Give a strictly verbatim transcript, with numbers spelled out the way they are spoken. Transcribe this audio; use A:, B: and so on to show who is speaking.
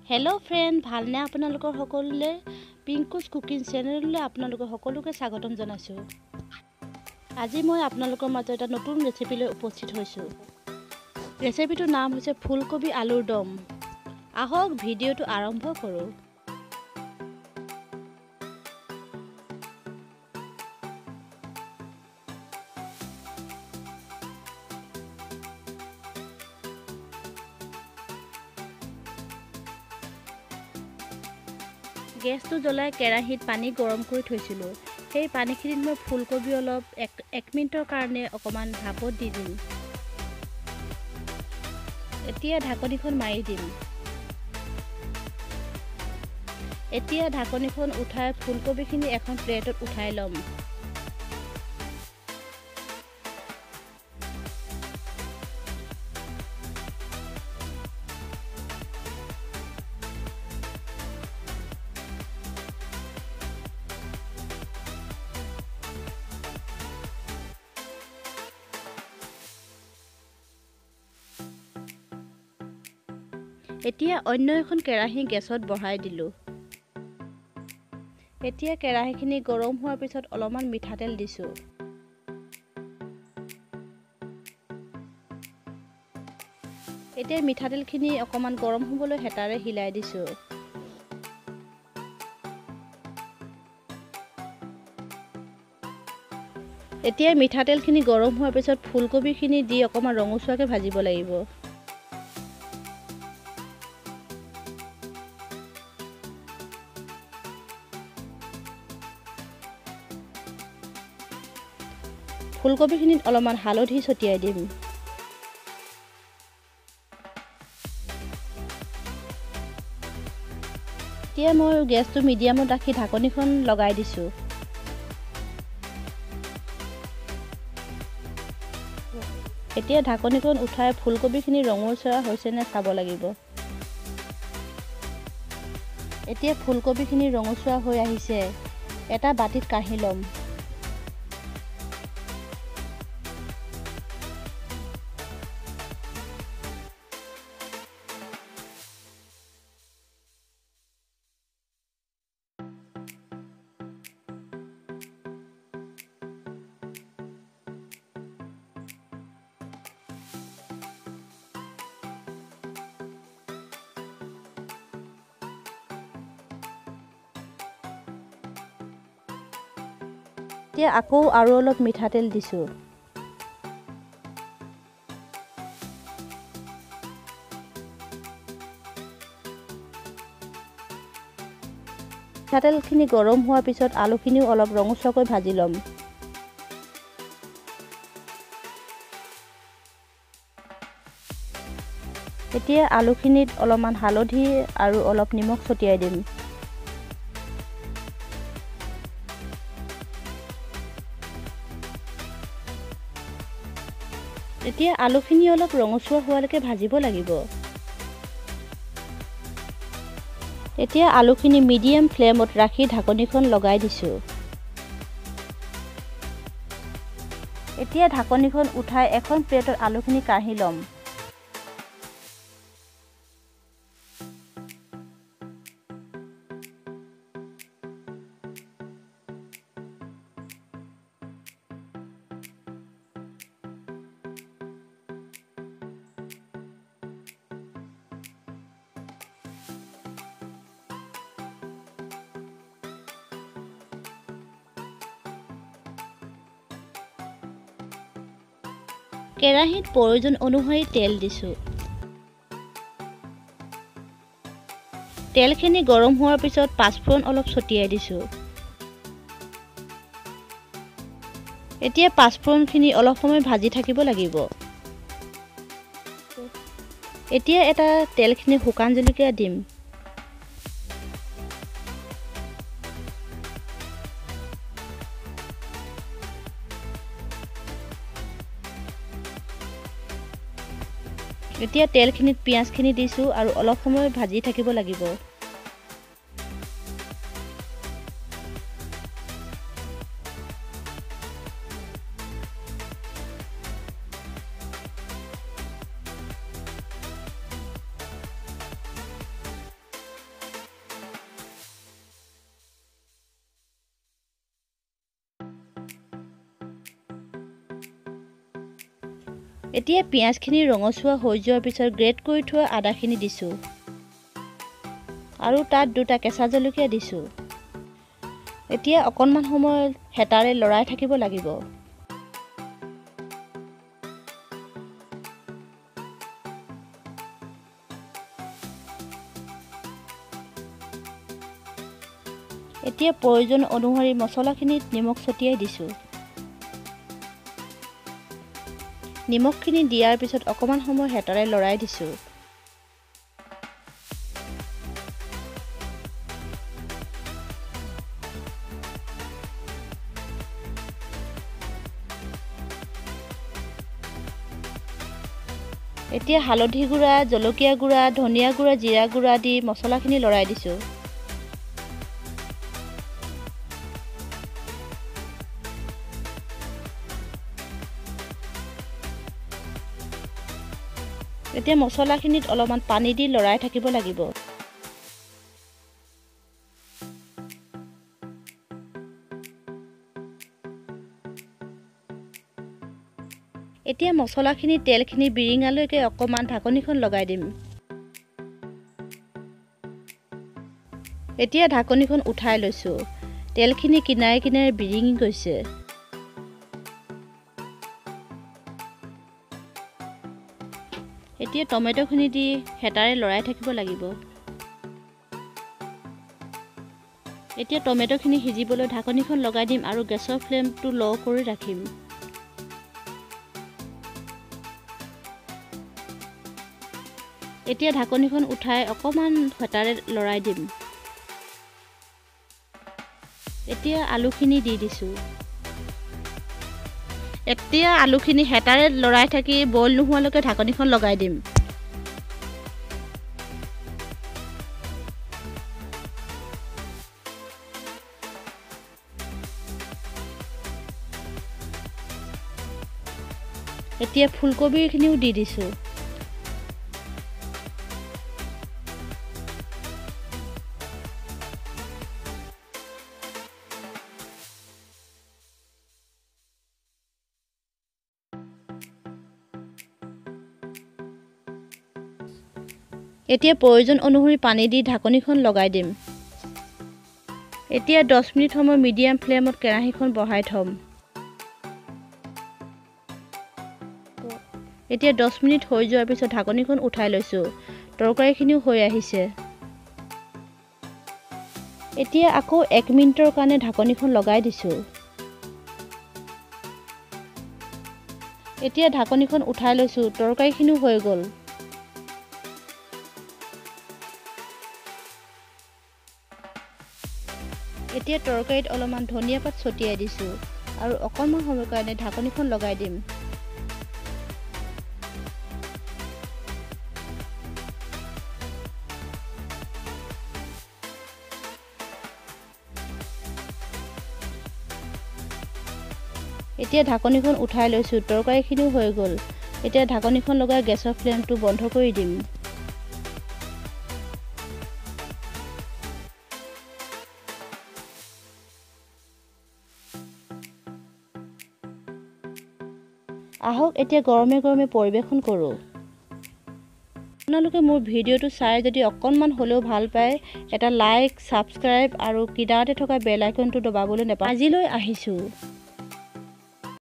A: Hello friend, ভালনে আপোনালোকৰ সকলোলে পিংকুজ cooking চেনেললৈ আপোনালোকৰ সকলোকে স্বাগতম জনাইছো। আজি মই আপোনালোকৰ মাজত এটা নতুন ৰেচিপি লৈ উপস্থিত হৈছো। ৰেচিপিটোৰ নাম হৈছে ফুলকবি আলুৰ দম। আহক ভিডিঅ'টো আৰম্ভ কৰো। গেছটো জ্বলাই কেৰাহীত পানী গৰম কৰি থৈছিলো। সেই পানীখিনিত মই ফুলকবি অলপ এক এক মিনিটৰ কাৰণে অকমান ভাপত দি দিম। এতিয়া ঢাকনিখন মাৰি দিম। এতিয়া ঢাকনিখন উঠাই ফুলকবিখিনি এখন প্লেটত উঠাই ল'ম। এতিয়া অন্য এখন কেৰাহী গেছত বহাই দিলো। এতিয়া কেৰাহীখিনি গৰম হোৱাৰ পিছত অলপমান মিঠাতেল দিছো। এতিয়া মিঠাতেলখিনি অকমান গৰম হ'বলৈ হেতাৰে হিলাই দিছো। এতিয়া মিঠাতেলখিনি গৰম হোৱাৰ পিছত ফুলকবিখিনি দি অকমান ৰঙচুৱাকৈ ভাজিব লাগিব। ফুলকবিখিনিত অলপমান হালধি ছটিয়াই দিম। এতিয়া মই গেছটো মিডিয়ামত ৰাখি ঢাকনিখন লগাই দিছো। এতিয়া ঢাকনিখন উঠাই ফুলকবিখিনি ৰঙচুৱা হৈছে নে চাব লাগিব। এতিয়া ফুলকবিখিনি ৰঙচুৱা হৈ আহিছে। এটা বাটিত কাঢ়ি ল'ম। এতিয়া আকৌ আৰু অলপ মিঠাতেল দিছো। মিঠাতেলখিনি গৰম হোৱাৰ পিছত আলুখিনিও অলপ ৰঙচুৱাকৈ ভাজি ল'ম। এতিয়া আলুখিনিত অলপমান হালধি আৰু অলপ নিমখ ছটিয়াই দিম। এতিয়া আলুখিনি অলপ ৰঙচুৱা হোৱালৈকে ভাজিব লাগিব। এতিয়া আলুখিনি মিডিয়াম ফ্লেমত ৰাখি ঢাকনিখন লগাই দিছো। এতিয়া ঢাকনিখন উঠাই এখন প্লেটত আলুখিনি কাঢ়ি ল'ম। কেৰাহীত প্ৰয়োজন অনুসৰি তেল দিছো। তেলখিনি গৰম হোৱাৰ পিছত পাঁচফোৰণ অলপ ছটিয়াই দিছো। এতিয়া পাঁচফোৰণখিনি অলপ সময় ভাজি থাকিব লাগিব। এতিয়া এটা তেলখিনি শুকান জলকীয়া দিম। এতিয়া তেলখিনিত পিঁয়াজখিনি দিছো আৰু অলপ সময় ভাজি থাকিব লাগিব। এতিয়া পিঁয়াজখিনি ৰঙচুৱা হৈ যোৱাৰ পিছত গ্ৰেট কৰি থোৱা আদাখিনি দিছোঁ আৰু তাত দুটা কেঁচা জলকীয়া দিছোঁ। এতিয়া অকণমান সময় হেতাৰে লৰাই থাকিব লাগিব। এতিয়া প্ৰয়োজন অনুসৰি মছলাখিনিত নিমখ ছটিয়াই দিছোঁ। নিমখখিনি দিয়াৰ পিছত অকণমান সময় হেতাৰে লৰাই দিছোঁ। এতিয়া হালধি গুড়া, জলকীয়া গুড়া, ধনিয়া গুড়া, জিৰা গুড়া দি মছলাখিনি লৰাই দিছোঁ। এতিয়া মছলাখিনিত অলপমান পানী দি লৰাই থাকিব লাগিব। এতিয়া মছলাখিনি তেলখিনি বিৰিঙালৈকে অকণমান ঢাকনিখন লগাই দিম। এতিয়া ঢাকনিখন উঠাই লৈছোঁ। তেলখিনি কিনাৰে কিনাৰে বিৰিঙি গৈছে। এতিয়া টমেটোখিনি দি হেতাৰে লৰাই থাকিব লাগিব। এতিয়া টমেটোখিনি সিজিবলৈ ঢাকনিখন লগাই দিম আৰু গেছৰ ফ্লেমটো ল' কৰি ৰাখিম। এতিয়া ঢাকনিখন উঠাই অকণমান হেতাৰে লৰাই দিম। এতিয়া আলুখিনি দি দিছোঁ। এতিয়া আলুখিনি হেতাৰে লৰাই থাকি বইল নোহোৱালৈকে ঢাকনিখন লগাই দিম। এতিয়া ফুলকবিখিনিও দি দিছোঁ। এতিয়া প্ৰয়োজন অনুসৰি পানী দি ঢাকনিখন লগাই দিম। এতিয়া দহ মিনিট সময় মিডিয়াম ফ্লেমত কেৰাহীখন বহাই থ'ম। এতিয়া দহ মিনিট হৈ যোৱাৰ পিছত ঢাকনিখন উঠাই লৈছোঁ। তৰকাৰীখিনিও হৈ আহিছে। এতিয়া আকৌ এক মিনিটৰ কাৰণে ঢাকনিখন লগাই দিছোঁ। এতিয়া ঢাকনিখন উঠাই লৈছোঁ। তৰকাৰীখিনিও হৈ গ'ল। এতিয়া তৰকাৰীত অলপমান ধনিয়া পাত ছটিয়াই দিছোঁ আৰু অকণমান সময়ৰ কাৰণে ঢাকনিখন লগাই দিম। এতিয়া ঢাকনিখন উঠাই লৈছোঁ। তৰকাৰীখিনিও হৈ গ'ল। এতিয়া ঢাকনিখন লগাই গেছৰ ফ্লেমটো বন্ধ কৰি দিম। আহক এতিয়া গৰমে গৰমে পৰিৱেশন কৰোঁ। আপোনালোকে মোৰ ভিডিঅ'টো চাই যদি অকণমান হ'লেও ভাল পায়, এটা লাইক, ছাবস্ক্ৰাইব আৰু কিনাৰতে থকা বেল আইকনটো দবাবলৈ নাপাহৰিব। আজিলৈ আহিছোঁ।